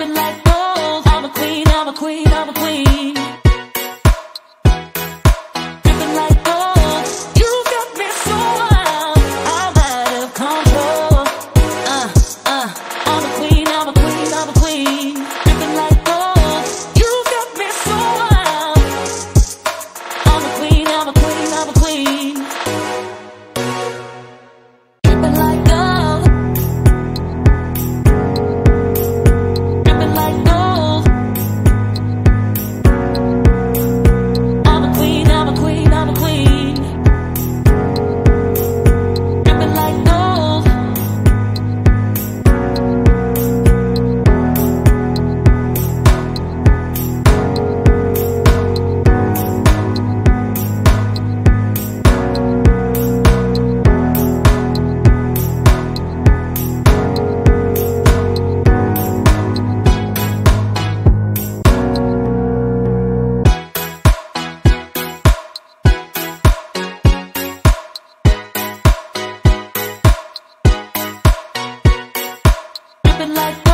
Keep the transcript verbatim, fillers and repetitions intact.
dripping like gold. I'm a queen, I'm a queen, I'm a queen. Dripping like gold. You got me so wild, I'm out of control. Uh, uh, I'm a queen, I'm a queen, I'm a queen. Dripping like gold. You got me so wild. I'm a queen, I'm a queen, I'm a queen. Dripping like gold. Dripping like gold. I'm a queen, I'm a queen, I'm a queen. Dripping like gold. Dripping like gold.